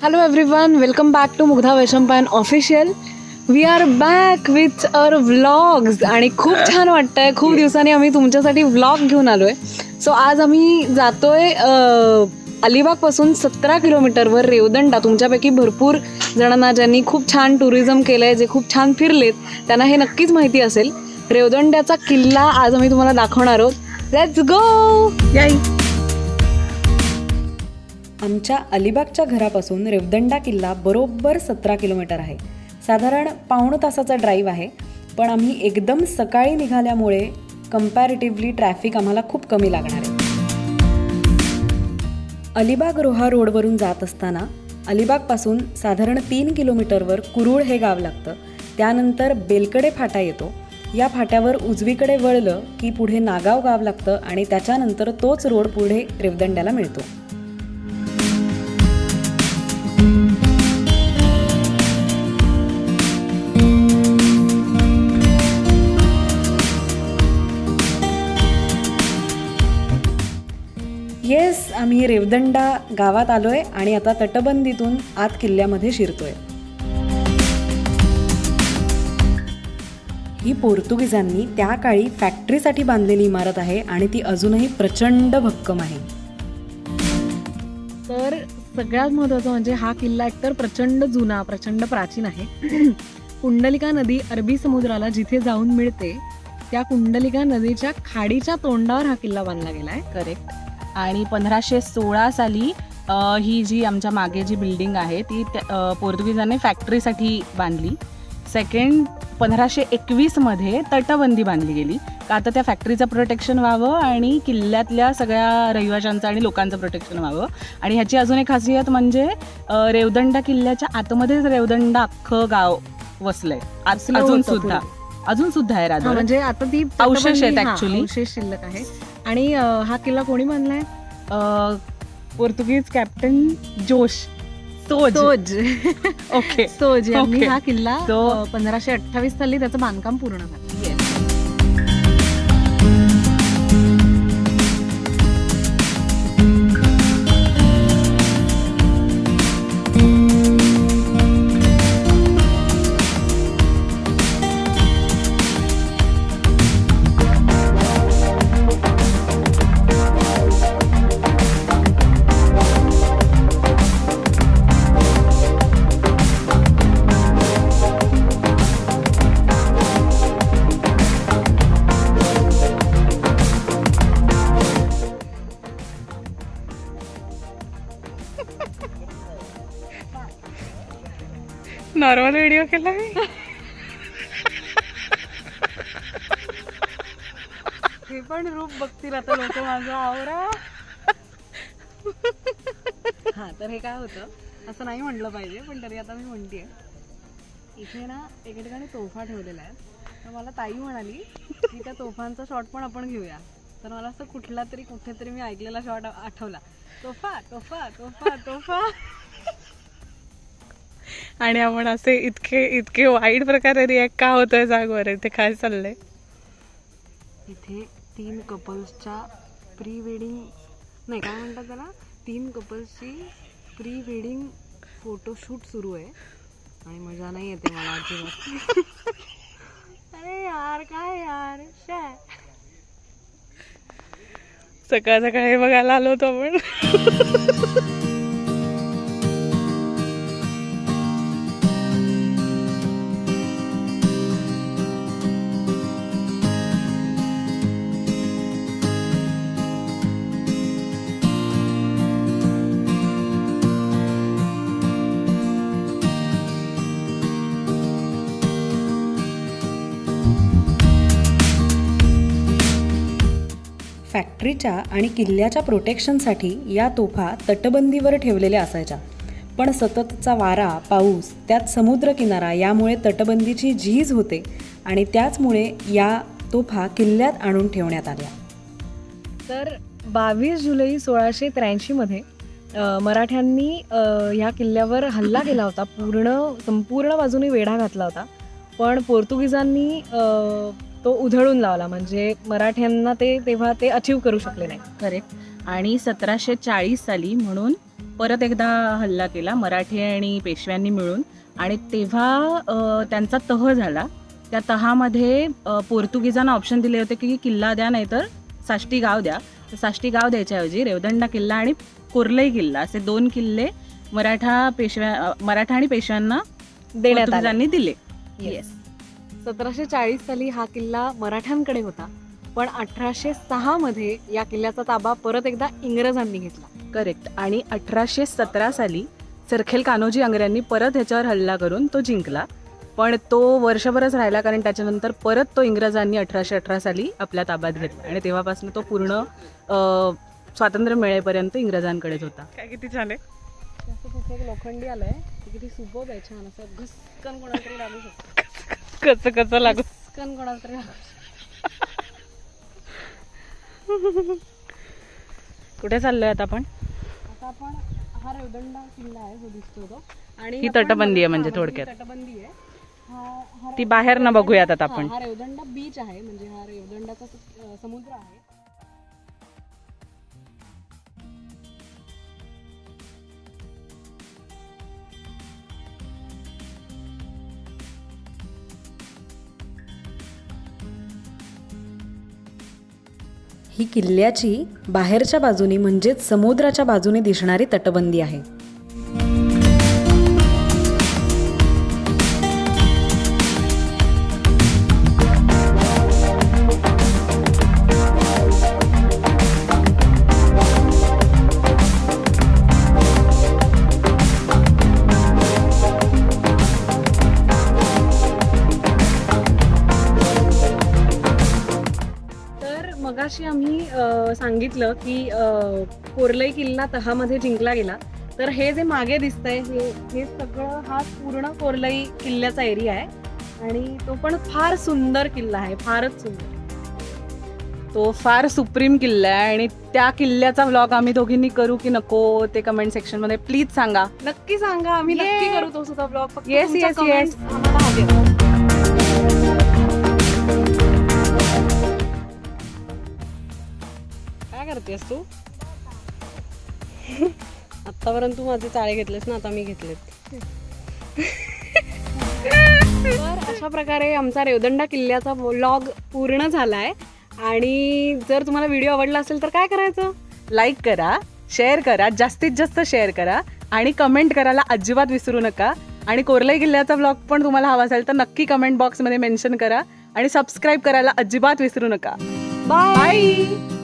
Hello everyone, welcome back to Mugdha Vaishampayan official. We are back with our vlogs आणि खूप छान वाटतंय. खूप दिवसांनी आम्ही तुमच्यासाठी व्लॉग घेऊन आलोय. सो आज आम्ही जातोय अलिबागपासून 17 किलोमीटरवर रेवदंडा. तुमच्यापैकी भरपूर जणांना ज्यांनी खूप छान टुरिझम केलंय, जे खूप छान फिरलेत, त्यांना हे नक्कीच माहिती असेल. रेवदंड्याचा किल्ला आज आम्ही तुम्हाला दाखवणार आहोत. Let's go. आमच्या अलिबागच्या घरापासून रेवदंडा किल्ला बरोबर 17 किलोमीटर आहे. साधारण पाऊण तासाचा ड्राईव्ह आहे. पण आम्ही एकदम सकाळी निघाल्यामुळे कम्पॅरेटिव्हली ट्रॅफिक आम्हाला खूप कमी लागणार आहे. अलिबाग रोहा रोडवरून जात असताना अलिबागपासून साधारण 3 किलोमीटरवर कुरुळ हे गाव लागतं. त्यानंतर बेलकडे फाटा येतो. या फाट्यावर उजवीकडे वळलं की पुढे नागाव गाव लागतं आणि त्याच्यानंतर तोच रोड पुढे रेवदंड्याला मिळतो. येस, आम्ही रेवदंडा गावात आलोय आणि आता तटबंदीतून आत किल्ल्यामध्ये शिरतोय. ही पोर्तुगीजांनी त्या काळी फॅक्टरीसाठी बांधलेली इमारत आहे आणि ती अजूनही प्रचंड भक्कम आहे. तर सगळ्यात महत्त्वाचं म्हणजे हा किल्ला एकतर प्रचंड जुना, प्रचंड प्राचीन आहे. कुंडलिका नदी अरबी समुद्राला जिथे जाऊन मिळते त्या कुंडलिका नदीच्या खाडीच्या तोंडावर हा किल्ला बांधला गेला आहे. करेक्ट. आणि 1516 साली ही जी आमच्या मागे जी बिल्डिंग आहे ती पोर्तुगीजांनी फॅक्टरीसाठी बांधली. सेकंड 1521 तटबंदी बांधली गेली का आता त्या फॅक्टरीचं प्रोटेक्शन व्हावं आणि किल्ल्यातल्या सगळ्या रहिवाशांचं आणि लोकांचं प्रोटेक्शन व्हावं. आणि ह्याची अजून एक खासियत म्हणजे रेवदंडा किल्ल्याच्या आतमध्येच रेवदंडा अख्खं गाव वसलंय अजून सुद्धा आहे. राजा म्हणजे आता ती अवशेष आहेत ऍक्च्युली, अवशेष शिल्लक आहे. आणि हा किल्ला कोणी बांधलाय? पोर्तुगीज कॅप्टन जोश सोज. ओके, सोज यांनी हा किल्ला 1528 साली त्याचं बांधकाम पूर्ण झालं. नॉर्मल व्हिडिओ केला मी. हे पण रूप बघतील आता लोक माझं. आवरा. हा, तर हे काय होतं, असं नाही म्हटलं पाहिजे पण तरी आता मी म्हणतेय. इथे ना एका ठिकाणी तोफा ठेवलेला आहे. तर मला ताई म्हणाली की त्या तोफांचा शॉट पण आपण घेऊया. तर मला असं कुठेतरी मी ऐकलेला शॉट आठवला. तोफा तोफा तोफा तोफा. आणि आपण असे इतके वाईट प्रकारे रिॲक्ट का होतोय सांग बरं. इथे काय चाललंय? इथे 3 कपल्सच्या प्री वेडिंग नाही काय म्हणतात त्याला, 3 कपल्सची प्री वेडिंग फोटोशूट सुरू आहे आणि मजा नाही येते मला अजिबात. अरे यार, काय यार. सकाळ हे बघायला आलो होतो आपण. फॅक्टरीच्या आणि किल्ल्याच्या प्रोटेक्शनसाठी या तोफा तटबंदीवर ठेवलेल्या असायच्या. पण सततचा वारा, पाऊस, त्यात समुद्रकिनारा यामुळे तटबंदीची झीज होते आणि त्याचमुळे या तोफा किल्ल्यात आणून ठेवण्यात आल्या. तर 22 जुलै 1683 मराठ्यांनी ह्या किल्ल्यावर हल्ला केला होता. संपूर्ण बाजूने वेढा घातला होता. पण पोर्तुगीजांनी तो उधळून लावला. म्हणजे मराठ्यांना तेव्हा ते अचीव करू शकले नाही. करेक्ट. आणि 1740 साली म्हणून परत एकदा हल्ला केला मराठी आणि पेशव्यांनी मिळून, आणि तेव्हा त्यांचा तह झाला. त्या तहामध्ये पोर्तुगीजांना ऑप्शन दिले होते की किल्ला द्या नाहीतर साष्टी गाव द्या. तर साष्टी गाव द्यायच्याऐवजी रेवदंडा किल्ला आणि कोर्लई किल्ला असे 2 किल्ले मराठा आणि पेशव्यांना पोर्तुगीजांनी दिले. येस. 1740 साली हा किल्ला मराठ्यांकडे होता, पण 1806 मध्ये या किल्ल्याचा ताबा परत एकदा इंग्रजांनी घेतला. करेक्ट. आणि 1817 साली सरखेल कान्होजी आंग्र्यांनी परत ह्याच्यावर हल्ला करून तो जिंकला, पण तो वर्षभरच राहिला, कारण त्याच्यानंतर परत तो इंग्रजांनी 1818 साली आपल्या ताब्यात घेतला आणि तेव्हापासून तो पूर्ण स्वातंत्र्य मिळेपर्यंत इंग्रजांकडेच होता. काय किती छान आहे. एक लोखंडी आलंय, किती सुबोध आहे, छान असं घसकन कोणाला तरी लागू शकतो. कसं लागू घसकन कोणाला तरी लागू शकतो. कुठे चाललोय आता आपण? आता आपण हा रेवदंडा किल्ला आहे जो दिसतो तो, आणि ही तटबंदी आहे म्हणजे थोडक्यात. तटबंदी आहे. ती बाहेर न बघूयात आता आपण. हा रेवदंडा बीच आहे, म्हणजे हा रेवदंडाचा समुद्र आहे. ही किल्ल्याची बाहेरच्या बाजूने म्हणजेच समुद्राच्या बाजूने दिसणारी तटबंदी आहे. मगाशी आम्ही सांगितलं की कोर्लई किल्ला तहामध्ये जिंकला गेला, तर हे जे मागे दिसतंय हे सगळं हा पूर्ण कोर्लई किल्ल्याचा एरिया आहे, आणि तो पण फार सुंदर किल्ला आहे, फारच सुंदर. तो फार सुप्रीम किल्ला आहे, आणि त्या किल्ल्याचा व्लॉग आम्ही दोघींनी करू की नको ते कमेंट सेक्शन मध्ये प्लीज सांगा. नक्की सांगा, आम्ही नक्की करू तो सुद्धा व्लॉग. Yes yes yes. काय करतेस तू? आतापर्यंत तू माझे चाळे घेतलेस ना, आता मी घेतलेत. तर अशा प्रकारे आमचा रेवदंडा किल्ल्याचा व्लॉग पूर्ण झालाय, आणि जर तुम्हाला व्हिडिओ आवडला असेल तर काय करायचं? लाईक करा, शेअर करा, जास्तीत जास्त शेअर करा, आणि कमेंट करायला अजिबात विसरू नका. आणि कोर्लई किल्ल्याचा व्लॉग पण तुम्हाला हवा असेल तर नक्की कमेंट बॉक्समध्ये मेन्शन करा, आणि सबस्क्राईब करायला अजिबात विसरू नका. बाय.